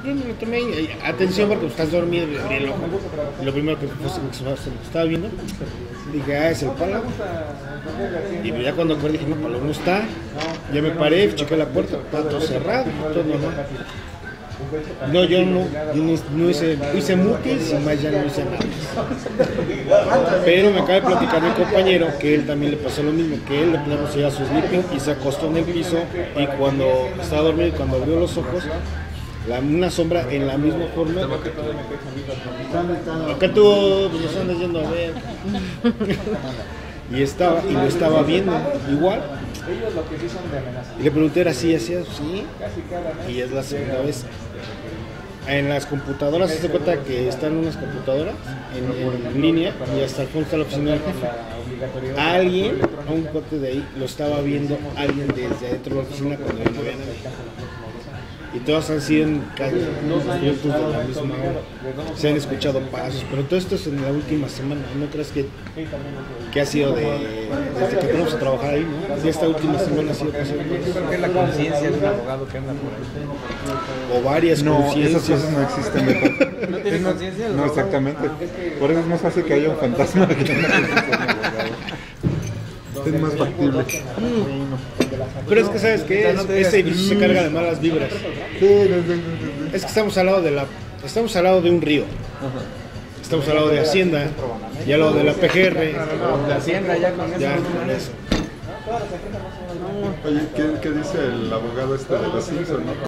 yo me lo tomé y atención porque estás dormido y abrí el ojo. Y lo primero que fue se lo estaba viendo, dije, es el Pala. Y ya cuando acordé dije, no, Pala no está. Ya me paré, chequé la puerta, está todo cerrado, todo normal. No, yo no hice mutis y más ya no hice nada. Pero me acaba de platicar mi compañero que él también le pasó lo mismo, que él le pusimos ya su sleeping y se acostó en el piso y cuando estaba dormido y cuando abrió los ojos, una sombra en la misma forma. Acá tú pues, nos andas yendo a ver. Y lo estaba viendo igual. Y le pregunté, ¿era así, así? Sí. Y es la segunda vez. En las computadoras, se cuenta que están unas computadoras en línea y hasta el fondo está la oficina del jefe. Alguien, a un corte de ahí, lo estaba viendo alguien desde adentro de la oficina cuando no había nadie. Y todas han sido en calles abiertos de la misma hora. Se han escuchado pasos, pero todo esto es en la última semana. ¿No crees que ha sido desde que empezamos a trabajar ahí, ¿no? Y esta última semana ha sido pasando. Yo creo que es la conciencia de un abogado que anda por ahí. O varias conciencias. Esas cosas no existen. ¿No tiene conciencia? No, exactamente. Por eso es más fácil que haya un fantasma que una conciencia de un abogado. Es más factible. Pero es que sabes que ese edificio se carga de malas vibras. Es que estamos al lado de un río. Estamos al lado de Hacienda y al lado de la PGR. La Hacienda ya con eso. Oye, ¿qué dice el abogado este de los Simpsons, no?